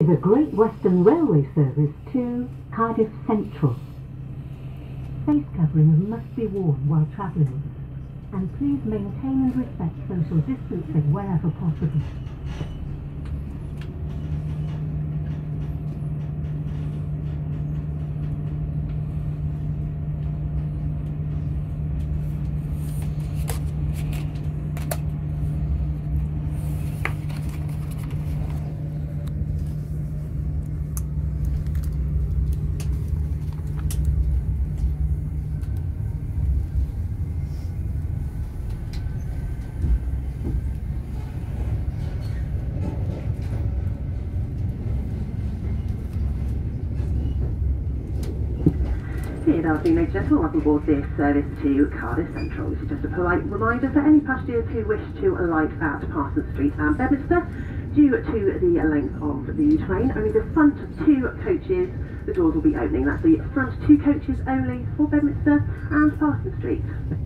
is a Great Western Railway service to Cardiff Central. Face coverings must be worn while travelling, and please maintain and respect social distancing wherever possible. Good afternoon, ladies and gentlemen. Welcome aboard this service to Cardiff Central. This is just a polite reminder for any passengers who wish to alight at Parsons Street and Bedminster. Due to the length of the train, only the front two coaches, the doors will be opening. That's the front two coaches only for Bedminster and Parsons Street.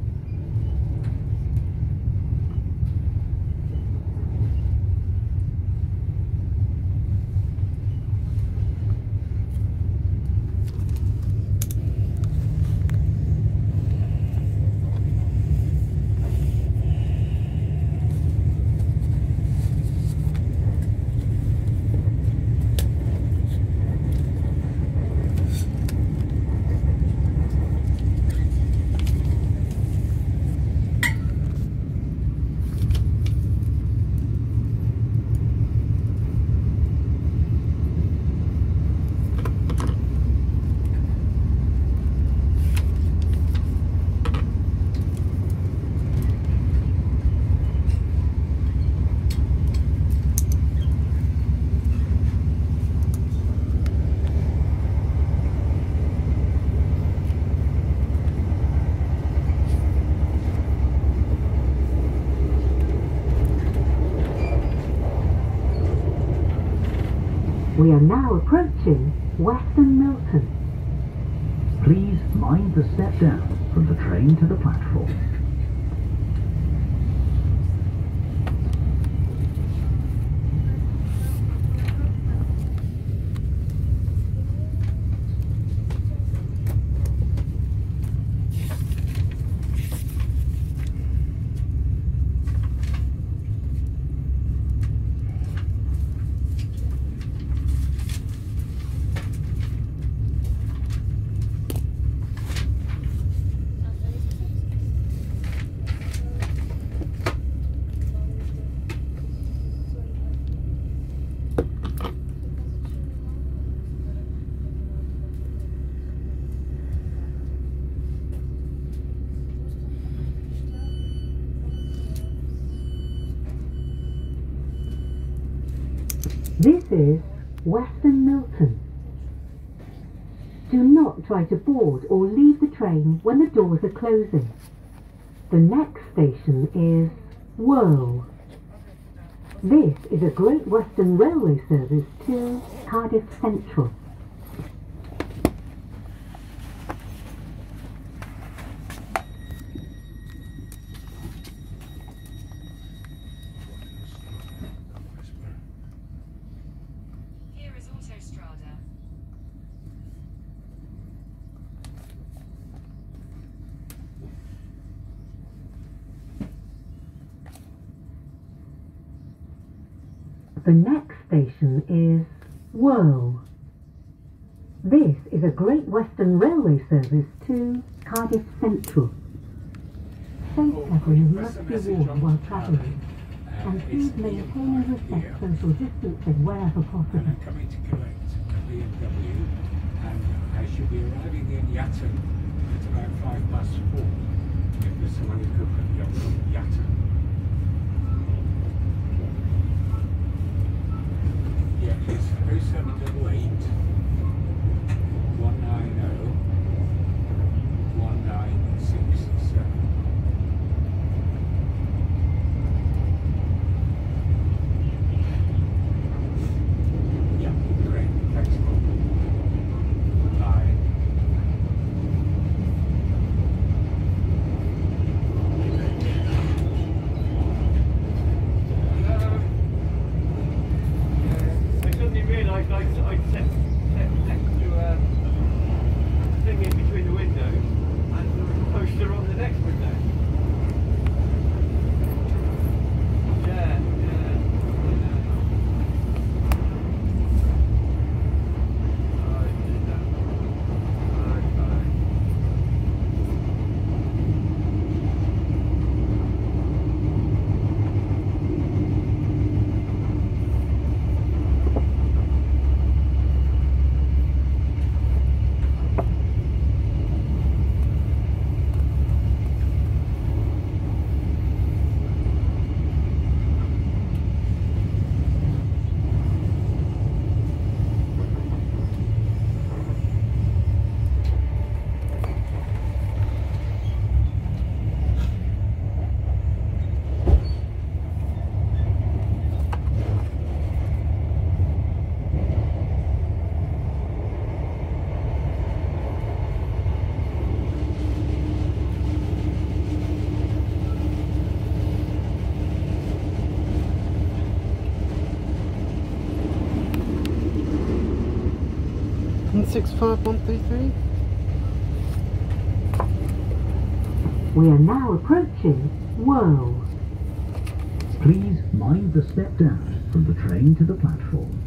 We are now approaching Weston Milton. Please mind the step down from the train to the platform. This is Weston Milton. Do not try to board or leave the train when the doors are closing. The next station is Worle. This is a Great Western Railway service to Cardiff Central. The next station is Worle. This is a Great Western Railway service to Cardiff Central. Face coverings must be worn while travelling, and please maintain and respect social distancing wherever possible. Coming to collect a BMW, and I should be arriving in Yatton at about 4:05. If there's someone who could put me up from Yatton. Yeah, it's 0788 190 1967. Yeah, great. Thanks, Bob. Bye. fact, I'd set next to a thing in between the windows and there was a poster on the next window. Yeah. And 65133. We are now approaching World. Please mind the step down from the train to the platform.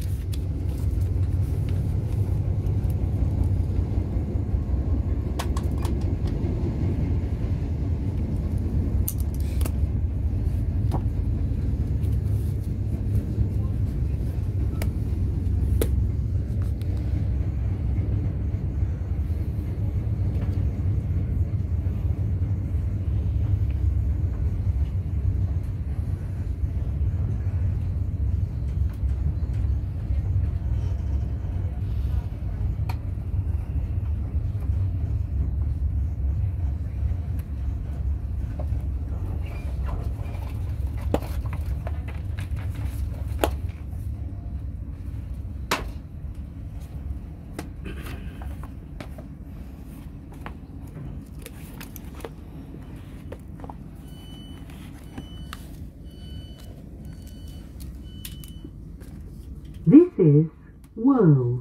This is World.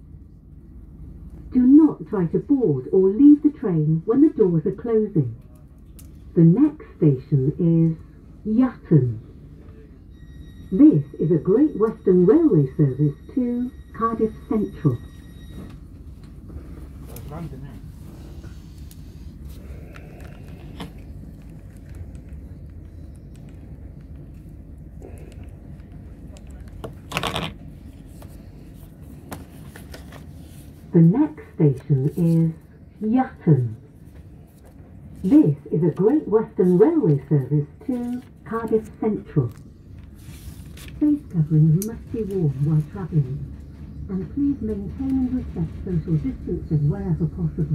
Do not try to board or leave the train when the doors are closing. The next station is Yatton. This is a Great Western Railway service to Cardiff Central. The next station is Yatton. This is a Great Western Railway service to Cardiff Central. Face covering must be worn while travelling, and please maintain and respect social distancing wherever possible.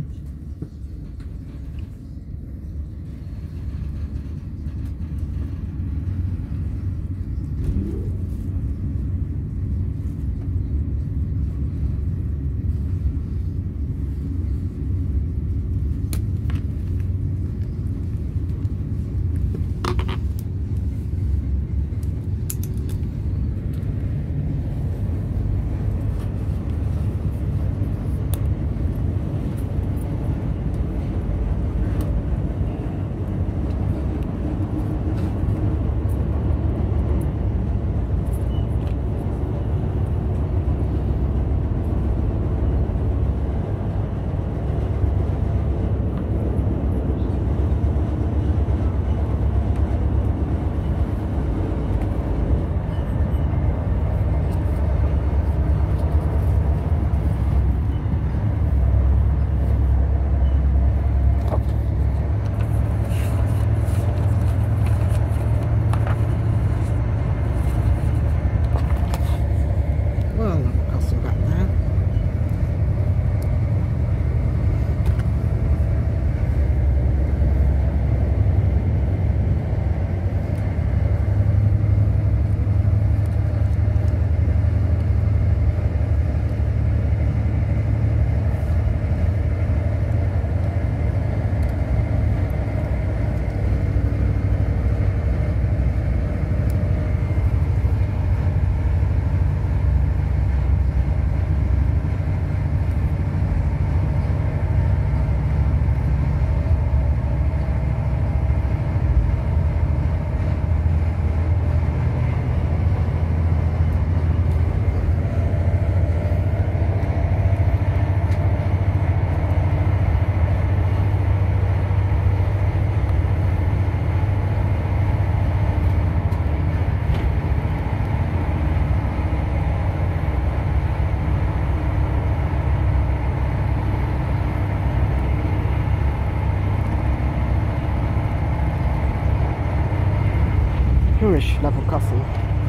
Irish level crossing.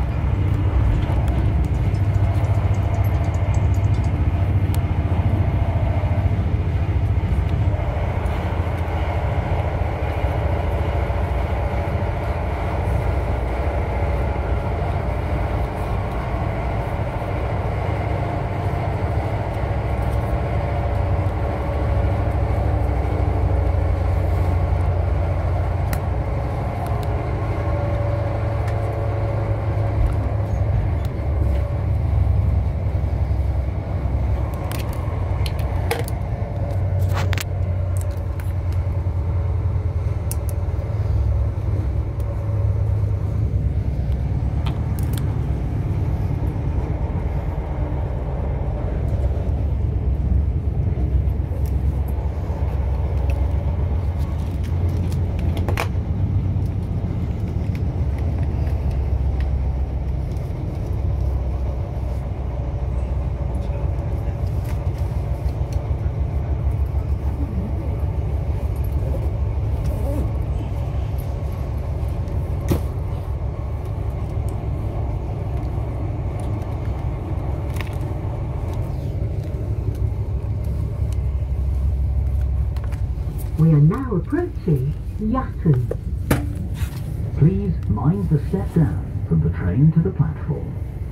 We are now approaching Yatton. Please mind the step down from the train to the platform.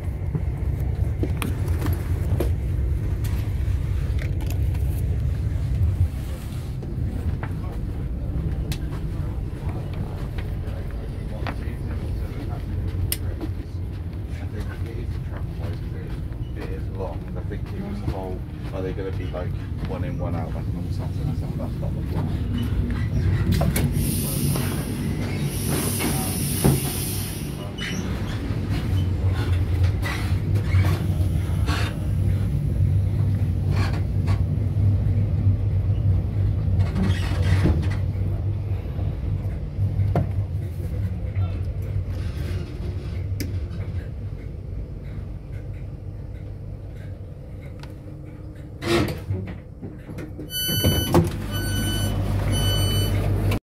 I think it was the whole, are they going to be like one in, one out, like a normal Saturn? That's not the plan.